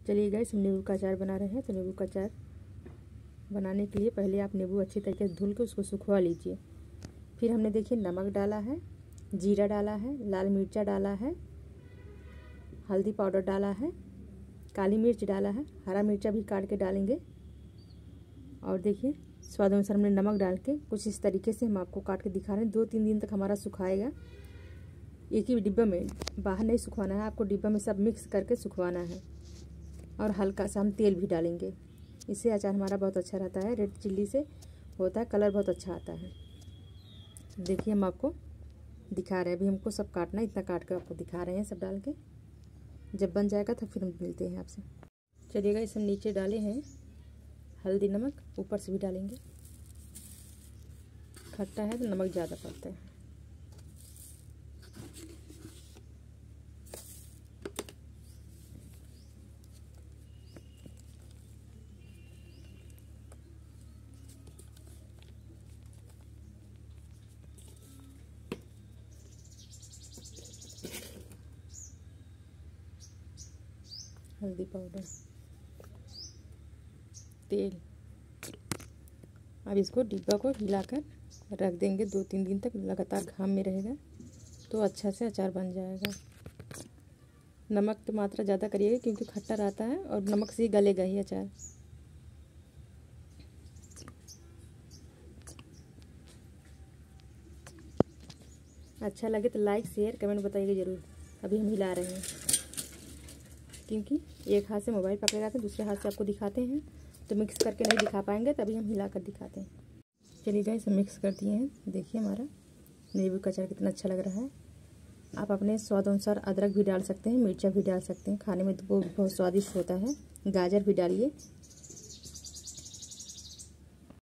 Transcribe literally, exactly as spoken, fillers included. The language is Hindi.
चलिए गाइस, हम नींबू का अचार बना रहे हैं। तो नींबू का अचार बनाने के लिए पहले आप नींबू अच्छी तरीके से धुल के उसको सुखवा लीजिए। फिर हमने देखिए नमक डाला है, जीरा डाला है, लाल मिर्चा डाला है, हल्दी पाउडर डाला है, काली मिर्च डाला है, हरा मिर्चा भी काट के डालेंगे। और देखिए स्वाद अनुसार हमने नमक डाल के कुछ इस तरीके से हम आपको काट के दिखा रहे हैं। दो तीन दिन तक हमारा सुखाएगा। एक ही डिब्बा में, बाहर नहीं सुखवाना है आपको, डिब्बा में सब मिक्स करके सुखवाना है। और हल्का सा हम तेल भी डालेंगे। इससे अचार हमारा बहुत अच्छा रहता है। रेड चिल्ली से होता है, कलर बहुत अच्छा आता है। देखिए हम आपको दिखा रहे हैं, अभी हमको सब काटना, इतना काट कर आपको दिखा रहे हैं सब डाल के। जब बन जाएगा तो फिर हम मिलते हैं आपसे। चलिएगा, इस हम नीचे डाले हैं हल्दी नमक, ऊपर से भी डालेंगे। खट्टा है तो नमक ज़्यादा पड़ता है। हल्दी पाउडर, तेल। अब इसको डिब्बा को हिलाकर रख देंगे दो तीन दिन तक। लगातार घाम में रहेगा तो अच्छा से अचार बन जाएगा। नमक की मात्रा ज़्यादा करिएगा क्योंकि खट्टा रहता है और नमक से ही गलेगा ही अचार। अच्छा लगे तो लाइक शेयर कमेंट बताइएगा ज़रूर। अभी हम हिला रहे हैं क्योंकि एक हाथ से मोबाइल पकड़े रहते हैं, दूसरे हाथ से आपको दिखाते हैं तो मिक्स करके नहीं दिखा पाएंगे, तभी हम हिला कर दिखाते हैं। चलिए गाइस, हम मिक्स कर दिए हैं। देखिए हमारा नींबू का अचार कितना अच्छा लग रहा है। आप अपने स्वाद अनुसार अदरक भी डाल सकते हैं, मिर्चा भी डाल सकते हैं। खाने में तो वो बहुत स्वादिष्ट होता है। गाजर भी डालिए।